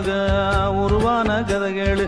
உருவான கதைகள்.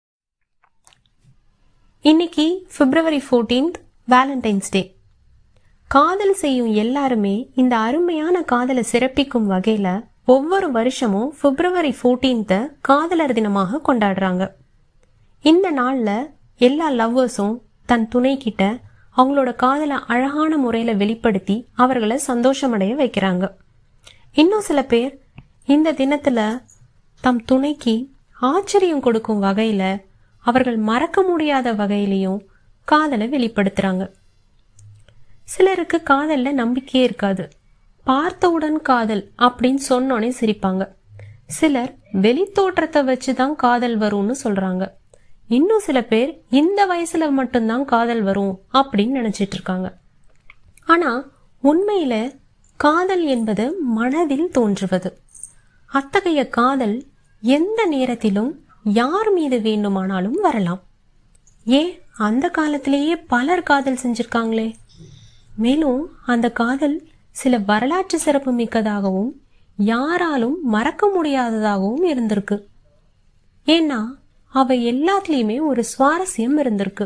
இன்னைக்கு February 14th வேலண்டைன்ஸ் டே. காதல் செய்யும் எல்லாருமே இந்த அருமையான காதலை சிறப்பிக்கும் வகையில ஒவ்வொரு வருஷமும் February 14th காதலர் தினமாக கொண்டாடுறாங்க. இந்த நாள்ல எல்லா லவ்வர்ஸும் தன் துணை கிட்ட அவங்களோட காதலை அழகான முறையில வெளிப்படுத்தி அவர்களை சந்தோஷமடைய வைக்கிறாங்க. இன்னும் சில பேர் இந்த தினத்துல தம் துணைக்கு ஆச்சரியம் கொடுக்கும் வகையில அவர்கள் மறக்க முடியாத வகையிலையும் காதலை வெளிப்படுத்துறாங்க. சிலருக்கு காதல்ல நம்பிக்கையே இருக்காது. பார்த்தவுடன் காதல் அப்படின்னு சொன்னோன்னே சிரிப்பாங்க. சிலர் வெளி தோற்றத்தை வச்சுதான் காதல் வரும்னு சொல்றாங்க. இன்னும் சில பேர் இந்த வயசுல மட்டும்தான் காதல் வரும் அப்படின்னு நினைச்சிட்டு இருக்காங்க. ஆனா உண்மையில காதல் என்பது மனதில் தோன்றுவது. அத்தகைய காதல் எந்த நேரத்திலும் யார் மீது வேண்டுமானாலும் வரலாம். ஏன் அந்த காலத்திலேயே பலர் காதல் செஞ்சிருக்காங்களே. மேலும் அந்த காதல் சில வரலாற்று சிறப்பு மிக்கதாகவும் யாராலும் மறக்க முடியாததாகவும் இருந்திருக்கு. ஏன்னா அவை எல்லாத்துலயுமே ஒரு சுவாரஸ்யம் இருந்திருக்கு.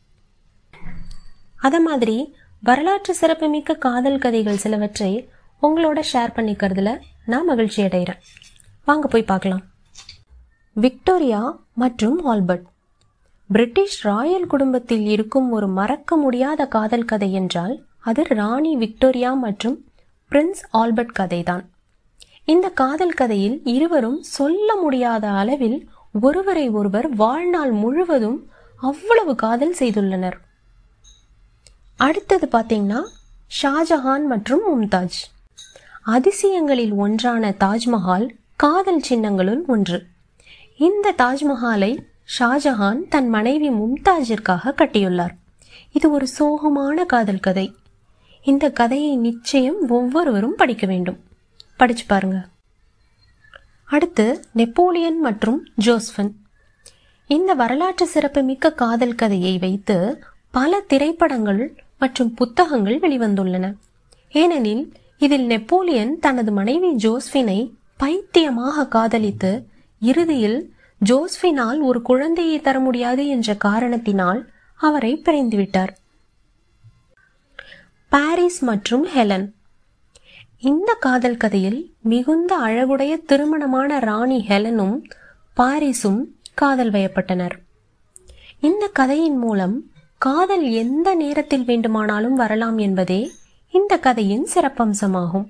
அத மாதிரி வரலாற்று சிறப்பு மிக்க காதல் கதைகள் சிலவற்றை உங்களோட ஷேர் பண்ணிக்கிறதுல நான் மகிழ்ச்சி அடைகிறேன். வாங்க போய் பார்க்கலாம். விக்டோரியா மற்றும் ஆல்பர்ட். பிரிட்டிஷ் ராயல் குடும்பத்தில் இருக்கும் ஒரு மறக்க முடியாத காதல் கதை என்றால் அது ராணி விக்டோரியா மற்றும் பிரின்ஸ் ஆல்பர்ட் கதைதான். இந்த காதல் கதையில் இருவரும் சொல்ல முடியாத அளவில் ஒருவரை ஒருவர் வாழ்நாள் முழுவதும் அவ்வளவு காதல் செய்துள்ளனர். அடுத்தது பாத்தீங்கன்னா ஷாஜஹான் மற்றும் மும்தாஜ். அதிசயங்களில் ஒன்றான தாஜ்மஹால் காதல் சின்னங்களுள் ஒன்று. இந்த தாஜ்மஹாலை ஷாஜஹான் தன் மனைவி மும்தாஜிற்காக கட்டியுள்ளார். இது ஒரு சோகமான காதல் கதை. இந்த கதையை நிச்சயம் ஒவ்வொருவரும் படிக்க வேண்டும். படிச்சு பாருங்க. அடுத்து நெப்போலியன் மற்றும் ஜோஸ்பின். இந்த வரலாற்று சிறப்பு மிக்க காதல் கதையை வைத்து பல திரைப்படங்கள் மற்றும் புத்தகங்கள் வெளிவந்துள்ளன. ஏனெனில் இதில் நெப்போலியன் தனது மனைவி ஜோஸ்பினை பைத்தியமாக காதலித்து இறுதியில் ஜோஸ்பினால் ஒரு குழந்தையை தர முடியாது என்ற காரணத்தினால் அவரை பிரிந்துவிட்டார். பாரிஸ் மற்றும் ஹெலன். இந்த காதல் கதையில் மிகுந்த அழகுடைய திருமணமான ராணி ஹெலனும் பாரிஸும் காதல் வயப்பட்டனர். இந்த கதையின் மூலம் காதல் எந்த நேரத்தில் வேண்டுமானாலும் வரலாம் என்பதே இந்த கதையின் சிறப்பம்சமாகும்.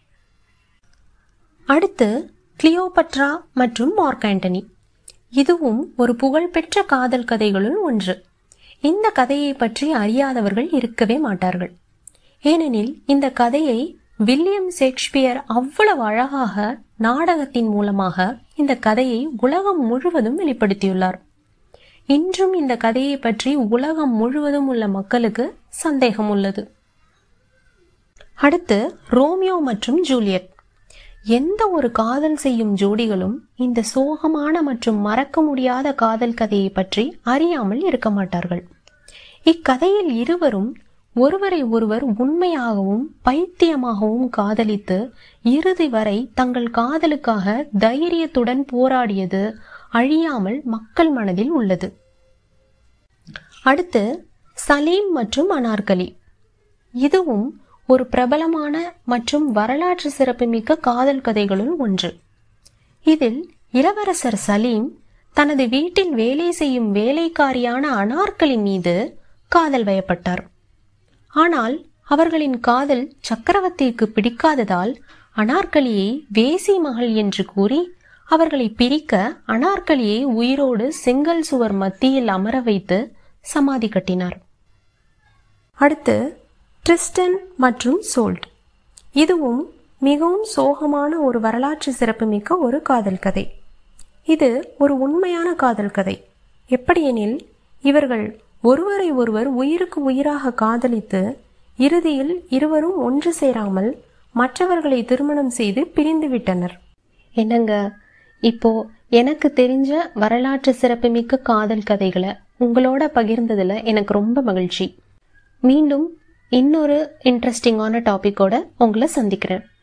அடுத்து கிளியோபட்ரா மற்றும் மார்க் ஆண்டனி. இதுவும் ஒரு புகழ்பெற்ற காதல் கதைகளுள் ஒன்று. இந்த கதையை பற்றி அறியாதவர்கள் இருக்கவே மாட்டார்கள். ஏனெனில் இந்த கதையை வில்லியம் ஷேக்ஸ்பியர் அவ்வளவு அழகாக நாடகத்தின் மூலமாக இந்த கதையை உலகம் முழுவதும் வெளிப்படுத்தியுள்ளார். இன்றும் இந்த கதையை பற்றி உலகம் முழுவதும் உள்ள மக்களுக்கு சந்தேகம் உள்ளது. அடுத்து ரோமியோ மற்றும் ஜூலியட். எந்த ஒரு காதல் செய்யும் ஜோடிகளும் இந்த சோகமான மற்றும் மறக்க முடியாத காதல் கதையை பற்றி அறியாமல் இருக்க மாட்டார்கள். இக்கதையில் இருவரும் ஒருவரை ஒருவர் உண்மையாகவும் பைத்தியமாகவும் காதலித்து இறுதி வரை தங்கள் காதலுக்காக தைரியத்துடன் போராடியது அழியாமல் மக்கள் மனதில் உள்ளது. அடுத்து சலீம் மற்றும் அனார்கலி. இதுவும் ஒரு பிரபலமான மற்றும் வரலாற்று சிறப்புமிக்க காதல் கதைகளுள் ஒன்று. இதில் இளவரசர் சலீம் தனது வீட்டில் வேலை செய்யும் வேலைக்காரியான அனார்கலி மீது காதல் வயப்பட்டார். ஆனால் அவர்களின் காதல் சக்கரவர்த்திக்கு பிடிக்காததால் அனார்கலியை வேசி மகள் என்று கூறி அவர்களை பிரிக்க அனார்கலியை உயிரோடு செங்கல் சுவர் மத்தியில் அமர வைத்து சமாதி கட்டினார். அடுத்து ட்ரிஸ்டன் மற்றும் சோல்ட். இதுவும் மிகவும் சோகமான ஒரு வரலாற்று சிறப்புமிக்க ஒரு காதல் கதை. இது ஒரு உண்மையான காதல் கதை. எப்படியெனில் இவர்கள் ஒருவரை ஒருவர் உயிருக்கு உயிராக காதலித்து இறுதியில் இருவரும் ஒன்று சேராமல் மற்றவர்களை திருமணம் செய்து பிரிந்து விட்டனர். என்னங்க, இப்போ எனக்கு தெரிஞ்ச வரலாற்று சிறப்புமிக்க காதல் கதைகளை உங்களோட பகிர்ந்ததுல எனக்கு ரொம்ப மகிழ்ச்சி. மீண்டும் இன்னொரு இன்ட்ரெஸ்டிங்கான டாபிக்கோட உங்களை சந்திக்கிறேன்.